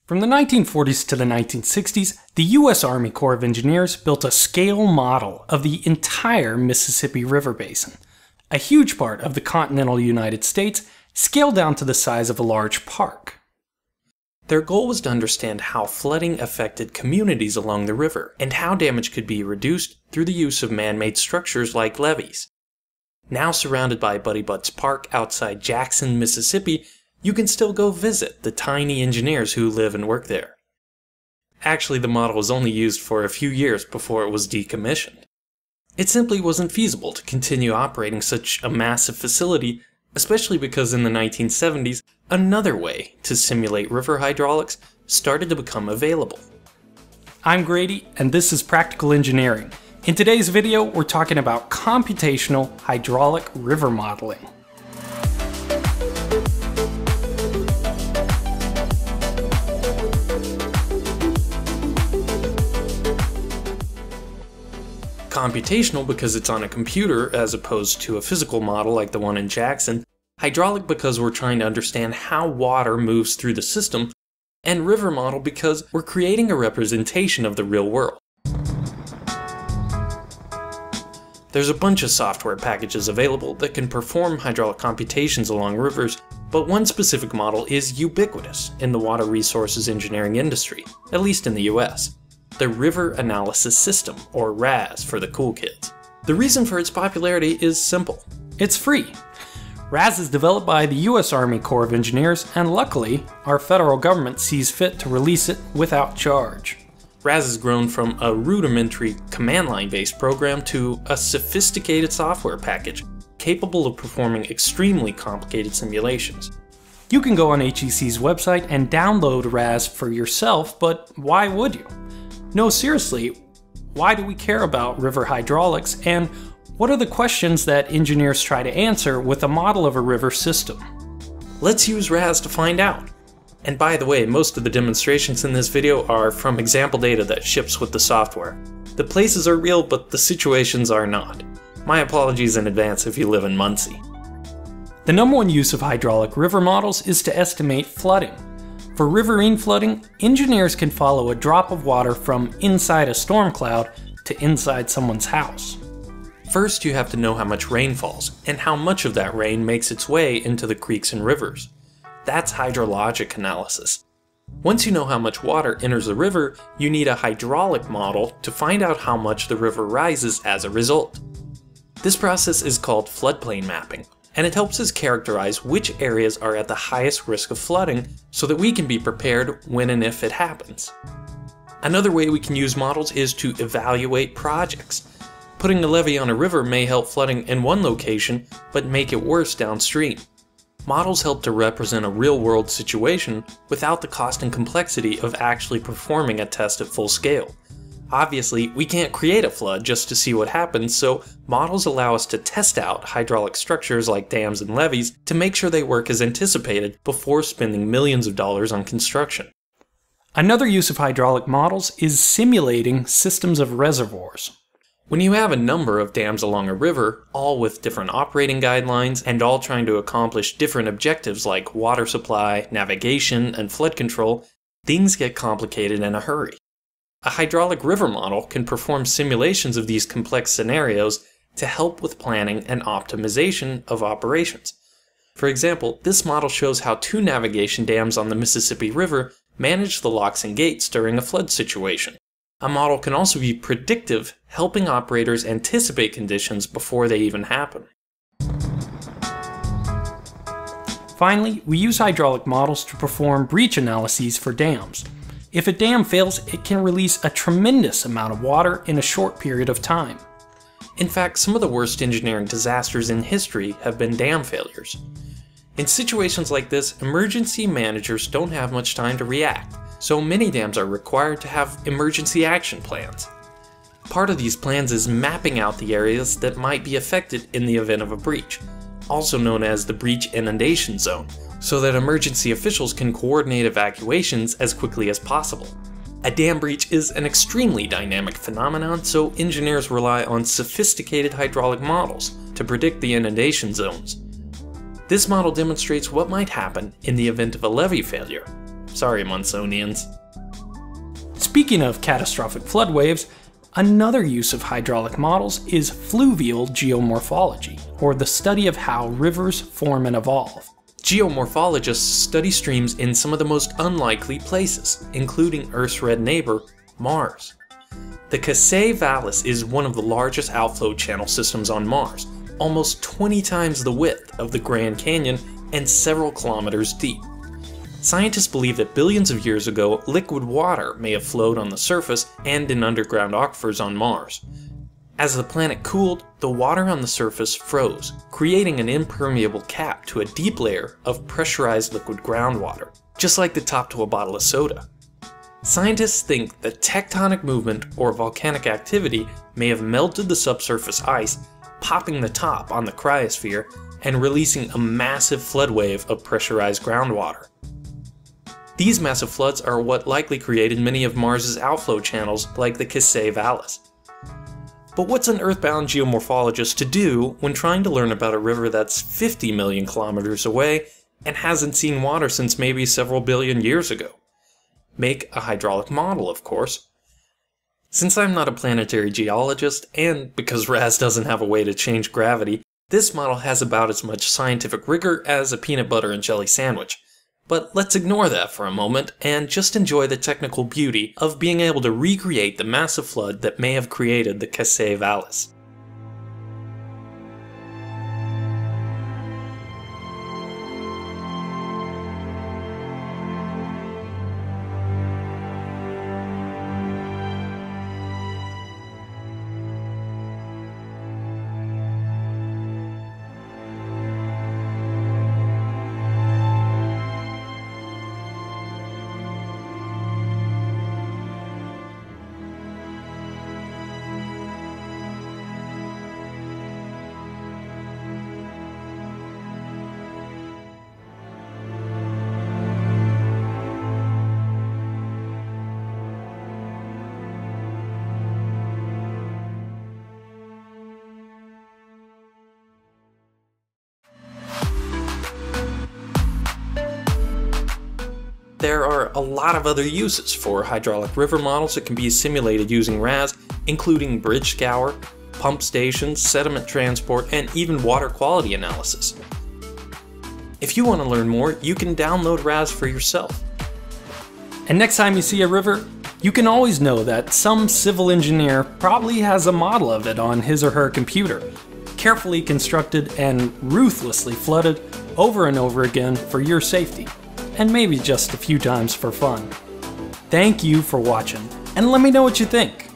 From the 1940s to the 1960s, the U.S. Army Corps of Engineers built a scale model of the entire Mississippi River Basin, a huge part of the continental United States, scaled down to the size of a large park. Their goal was to understand how flooding affected communities along the river, and how damage could be reduced through the use of man-made structures like levees. Now surrounded by Buddy Butts Park outside Jackson, Mississippi, you can still go visit the tiny engineers who live and work there. Actually, the model was only used for a few years before it was decommissioned. It simply wasn't feasible to continue operating such a massive facility, especially because in the 1970s, another way to simulate river hydraulics started to become available. I'm Grady, and this is Practical Engineering. In today's video, we're talking about computational hydraulic river modeling. Computational because it's on a computer as opposed to a physical model like the one in Jackson, hydraulic because we're trying to understand how water moves through the system, and river model because we're creating a representation of the real world. There's a bunch of software packages available that can perform hydraulic computations along rivers, but one specific model is ubiquitous in the water resources engineering industry, at least in the US. The River Analysis System, or RAS for the cool kids. The reason for its popularity is simple. It's free. RAS is developed by the US Army Corps of Engineers, and luckily, our federal government sees fit to release it without charge. RAS has grown from a rudimentary command line based program to a sophisticated software package capable of performing extremely complicated simulations. You can go on HEC's website and download RAS for yourself, but why would you? No, seriously, why do we care about river hydraulics, and what are the questions that engineers try to answer with a model of a river system? Let's use RAS to find out. And by the way, most of the demonstrations in this video are from example data that ships with the software. The places are real, but the situations are not. My apologies in advance if you live in Muncie. The number one use of hydraulic river models is to estimate flooding. For riverine flooding, engineers can follow a drop of water from inside a storm cloud to inside someone's house. First, you have to know how much rain falls, and how much of that rain makes its way into the creeks and rivers. That's hydrologic analysis. Once you know how much water enters the river, you need a hydraulic model to find out how much the river rises as a result. This process is called floodplain mapping, and it helps us characterize which areas are at the highest risk of flooding so that we can be prepared when and if it happens. Another way we can use models is to evaluate projects. Putting a levee on a river may help flooding in one location, but make it worse downstream. Models help to represent a real-world situation without the cost and complexity of actually performing a test at full scale. Obviously, we can't create a flood just to see what happens, so models allow us to test out hydraulic structures like dams and levees to make sure they work as anticipated before spending millions of dollars on construction. Another use of hydraulic models is simulating systems of reservoirs. When you have a number of dams along a river, all with different operating guidelines and all trying to accomplish different objectives like water supply, navigation, and flood control, things get complicated in a hurry. A hydraulic river model can perform simulations of these complex scenarios to help with planning and optimization of operations. For example, this model shows how two navigation dams on the Mississippi River manage the locks and gates during a flood situation. A model can also be predictive, helping operators anticipate conditions before they even happen. Finally, we use hydraulic models to perform breach analyses for dams. If a dam fails, it can release a tremendous amount of water in a short period of time. In fact, some of the worst engineering disasters in history have been dam failures. In situations like this, emergency managers don't have much time to react, so many dams are required to have emergency action plans. Part of these plans is mapping out the areas that might be affected in the event of a breach, also known as the breach inundation zone, so that emergency officials can coordinate evacuations as quickly as possible. A dam breach is an extremely dynamic phenomenon, so engineers rely on sophisticated hydraulic models to predict the inundation zones. This model demonstrates what might happen in the event of a levee failure. Sorry, Monsonians. Speaking of catastrophic flood waves, another use of hydraulic models is fluvial geomorphology, or the study of how rivers form and evolve. Geomorphologists study streams in some of the most unlikely places, including Earth's red neighbor, Mars. The Kasei Valles is one of the largest outflow channel systems on Mars, almost 20 times the width of the Grand Canyon and several kilometers deep. Scientists believe that billions of years ago, liquid water may have flowed on the surface and in underground aquifers on Mars. As the planet cooled, the water on the surface froze, creating an impermeable cap to a deep layer of pressurized liquid groundwater, just like the top to a bottle of soda. Scientists think that tectonic movement or volcanic activity may have melted the subsurface ice, popping the top on the cryosphere and releasing a massive flood wave of pressurized groundwater. These massive floods are what likely created many of Mars's outflow channels like the Kasei Valles. But what's an earthbound geomorphologist to do when trying to learn about a river that's 50 million kilometers away and hasn't seen water since maybe several billion years ago? Make a hydraulic model, of course. Since I'm not a planetary geologist, and because RAS doesn't have a way to change gravity, this model has about as much scientific rigor as a peanut butter and jelly sandwich. But let's ignore that for a moment and just enjoy the technical beauty of being able to recreate the massive flood that may have created the Kasei Valles. There are a lot of other uses for hydraulic river models that can be simulated using RAS, including bridge scour, pump stations, sediment transport, and even water quality analysis. If you want to learn more, you can download RAS for yourself. And next time you see a river, you can always know that some civil engineer probably has a model of it on his or her computer, carefully constructed and ruthlessly flooded over and over again for your safety, and maybe just a few times for fun. Thank you for watching, and let me know what you think.